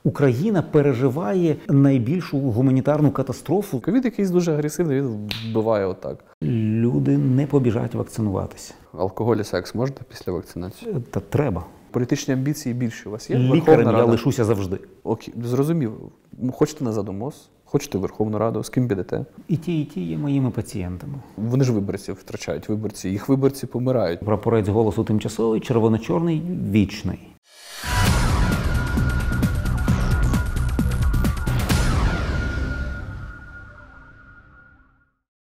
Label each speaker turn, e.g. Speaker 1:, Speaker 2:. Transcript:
Speaker 1: Україна переживає найбільшу гуманітарну катастрофу.
Speaker 2: Ковід якийсь дуже агресивний, він вбиває отак.
Speaker 1: Люди не побіжать вакцинуватися.
Speaker 2: Алкоголь і секс можна після вакцинації?
Speaker 1: Та треба.
Speaker 2: Політичні амбіції більше у вас є?
Speaker 1: Лікарем я лишуся завжди.
Speaker 2: Окей, зрозумів. Хочете на Задомос, хочете в Верховну Раду, з ким підете?
Speaker 1: І ті є моїми пацієнтами.
Speaker 2: Вони ж виборців втрачають, їх виборці помирають.
Speaker 1: Прапорець «Голосу» тимчасовий, червоно-чорний – вічний.